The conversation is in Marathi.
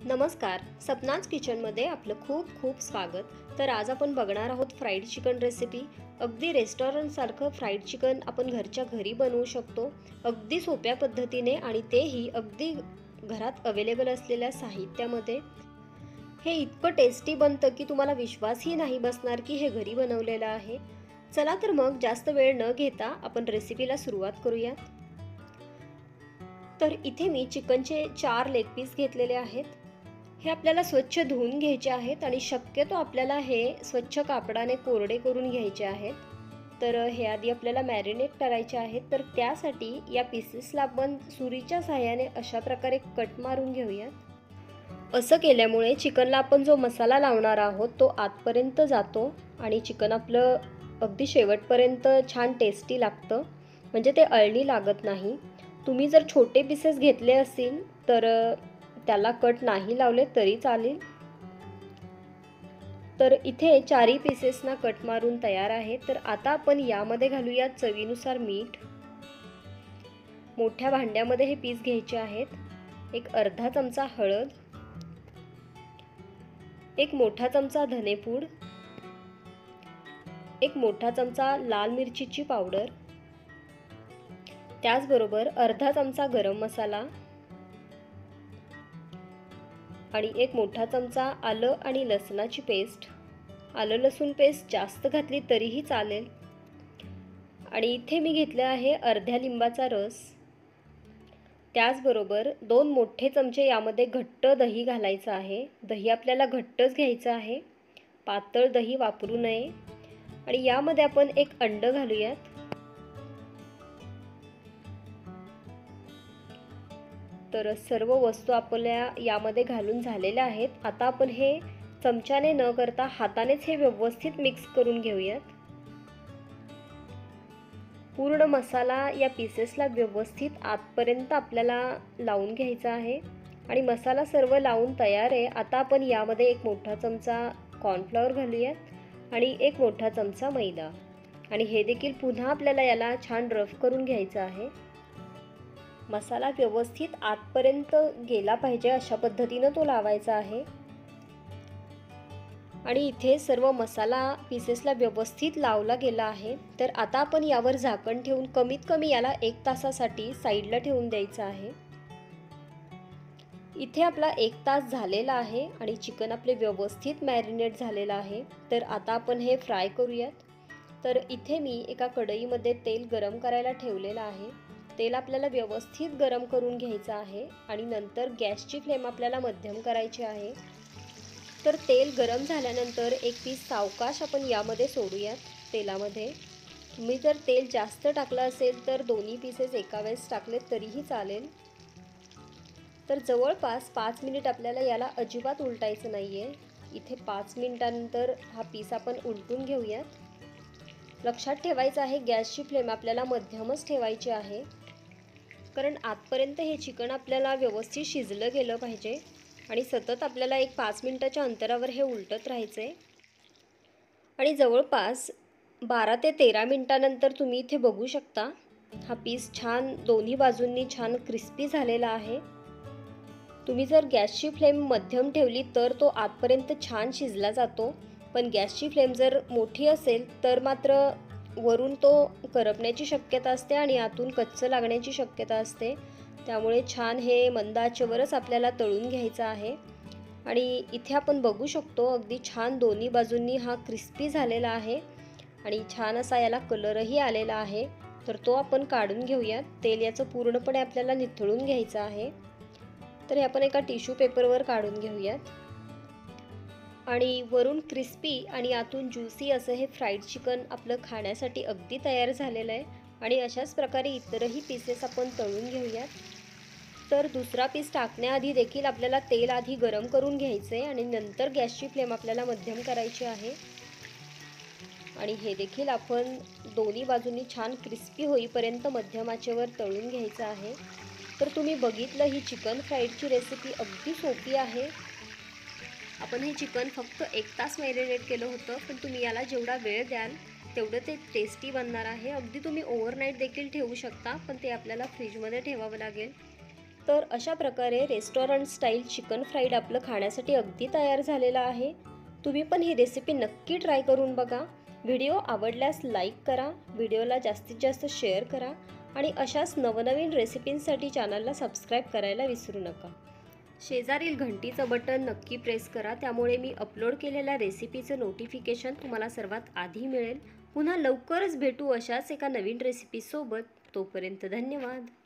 नमस्कार, सपनाज किचनमध्ये आपलं खूप खूप स्वागत. तर आज आपण बघणार आहोत फ्राईड चिकन रेसिपी. अगदी रेस्टॉरंटसारखं फ्राईड चिकन आपण घरच्या घरी बनवू शकतो, अगदी सोप्या पद्धतीने आणि तेही अगदी घरात अवेलेबल असलेल्या साहित्यामध्ये. हे इतकं टेस्टी बनतं की तुम्हाला विश्वासही नाही बसणार की हे घरी बनवलेलं आहे. चला तर मग जास्त वेळ न घेता आपण रेसिपीला सुरुवात करूया. तर इथे मी चिकनचे 4 लेग पीस घेतलेले आहेत. हे आपल्याला स्वच्छ धुवून घ्यायचे आहेत आणि शक्यतो आपल्याला हे स्वच्छ कापडाने कोरडे करून घ्यायचे आहेत. तर हे आधी आपल्याला मॅरिनेट करायचे आहेत. तर त्यासाठी या पीसेसला आपण सुरीच्या साहाय्याने अशा प्रकारे कट मारून घेऊयात. असं केल्यामुळे चिकनला आपण जो मसाला लावणार आहोत तो आतपर्यंत जातो आणि चिकन आपलं अगदी शेवटपर्यंत छान टेस्टी लागतं, म्हणजे ते अळणी लागत नाही. तुम्ही जर छोटे पीसेस घेतले असतील तर त्याला कट नाही लावले तरी चालेल. तर इथे चारही पीसेसना कट मारून तयार आहे. तर आता आपण यामध्ये घालूया चवीनुसार मीठ. मोठ्या भांड्यामध्ये हे पीस घ्यायचे आहेत. एक अर्धा चमचा हळद, एक मोठा चमचा धनेपूड, एक मोठा चमचा लाल मिरचीची पावडर, त्याचबरोबर अर्धा चमचा गरम मसाला आणि एक मोठा चमचा आलं आणि लसणाची पेस्ट. आलं लसूण पेस्ट जास्त घातली तरीही चालेल. आणि इथे मी घेतले आहे अर्ध्या लिंबाचा रस. त्याचबरोबर 2 मोठे चमचे यामध्ये घट्ट दही घालायचं आहे. दही आपल्याला घट्टच घ्यायचं आहे, पातळ दही वापरू नये. आणि यामध्ये आपण एक अंड घालूयात. तर सर्व वस्तू आपल्या यामध्ये घालून झालेल्या आहेत. आता आपण हे चमच्याने न करता हातानेच हे व्यवस्थित मिक्स करून घेऊयात. पूर्ण मसाला या पीसेसला व्यवस्थित आतपर्यंत आपल्याला लावून घ्यायचा आहे आणि मसाला सर्व लावून तयार आहे. आता आपण यामध्ये एक मोठा चमचा कॉर्नफ्लॉवर घालूयात आणि एक मोठा चमचा मैदा आणि हे देखील पुन्हा आपल्याला याला छान रफ करून घ्यायचं आहे. मसाला व्यवस्थित आतपर्यंत गेला पाहिजे अशा पद्धतीने तो लावायचा आहे. आणि इथे सर्व मसाला पीसेसला व्यवस्थित लावला गेला आहे. तर आता आपण यावर झाकण ठेवून कमीत कमी याला 1 तासासाठी साईडला ठेवून द्यायचं आहे. इथे आपला 1 तास झालेला आहे आणि चिकन आपले व्यवस्थित मॅरिनेट झालेलं आहे. तर आता आपण हे फ्राय करूयात. तर इथे मी एका कढईमध्ये तेल गरम करायला ठेवलेलं आहे. तेल आपल्याला व्यवस्थित गरम करून घ्यायचं आहे आणि नंतर गॅसची फ्लेम आपल्याला मध्यम करायची आहे. तर तेल गरम झाल्यानंतर एक पीस सावकाश आपण यामध्ये सोडूयात तेलामध्ये. तुम्ही जर तेल जास्त टाकलं असेल तर दोन्ही पीसेस एका वेळेस टाकलेत तरीही चालेल. तर जवळपास 5 मिनिट आपल्याला याला अजिबात उलटायचं नाही आहे. इथे 5 मिनिटांनंतर हा पीस आपण उलटून घेऊयात. लक्षात ठेवायचं आहे गॅसची फ्लेम आपल्याला मध्यमच ठेवायची आहे, कारण आतपर्यंत हे चिकन आपल्याला व्यवस्थित शिजलं गेलं पाहिजे आणि सतत आपल्याला एक 5 मिनिटाच्या अंतरावर हे उलटत राहायचं आहे. आणि जवळपास 12 ते 13 मिनिटानंतर तुम्ही इथे बघू शकता हा पीस छान दोन्ही बाजूंनी छान क्रिस्पी झालेला आहे. तुम्ही जर गॅसची फ्लेम मध्यम ठेवली तर तो आतपर्यंत छान शिजला जातो, पण गॅसची फ्लेम जर मोठी असेल तर मात्र वरून तो करपण्याची शक्यता असते आणि आतून कच्चं लागण्याची शक्यता असते. त्यामुळे छान हे मंद आचेवरच आपल्याला तळून घ्यायचं आहे. आणि इथे आपण बघू शकतो अगदी छान दोन्ही बाजूंनी हा क्रिस्पी झालेला आहे आणि छान असा याला कलरही आलेला आहे. तर तो आपण काढून घेऊयात. तेल याचं पूर्णपणे आपल्याला निथळून घ्यायचं आहे. तर हे आपण एका टिश्यू पेपरवर काढून घेऊयात. आणि वरून क्रिस्पी आणि आतून ज्युसी असं हे फ्राईड चिकन आपलं खाण्यासाठी अगदी तयार झालेलं आहे. आणि अशाच प्रकारे इतरही पीसेस आपण तळून घेऊयात. तर दुसरा पीस टाकण्याआधी देखील आपल्याला तेल आधी गरम करून घ्यायचं आहे आणि नंतर गॅसची फ्लेम आपल्याला मध्यम करायची आहे. आणि हे देखील आपण दोन्ही बाजूंनी छान क्रिस्पी होईपर्यंत मध्यम आचेवर तळून घ्यायचं आहे. तर तुम्ही बघितलं ही चिकन फ्राईडची रेसिपी अगदी सोपी आहे. आपण हे चिकन फक्त 1 तास मॅरिनेट केलं होतं, पण तुम्ही याला जेवढा वेळ द्याल तेवढं ते टेस्टी बनणार आहे. अगदी तुम्ही ओव्हरनाईट देखील ठेवू शकता, पण ते आपल्याला फ्रीजमध्ये ठेवावं लागेल. तर अशा प्रकारे रेस्टॉरंट स्टाईल चिकन फ्राईड आपलं खाण्यासाठी अगदी तयार झालेलं आहे. तुम्ही पण ही रेसिपी नक्की ट्राय करून बघा. व्हिडिओ आवडल्यास लाईक करा, व्हिडिओला जास्तीत जास्त शेअर करा आणि अशाच नवनवीन रेसिपींसाठी चॅनलला सबस्क्राईब करायला विसरू नका. शेजारील घंटीचं बटन नक्की प्रेस करा, त्यामुळे मी अपलोड केलेल्या रेसिपीचं नोटिफिकेशन तुम्हाला सर्वात आधी मिळेल. पुन्हा लवकरच भेटू अशाच एका नवीन रेसिपीसोबत. तोपर्यंत धन्यवाद.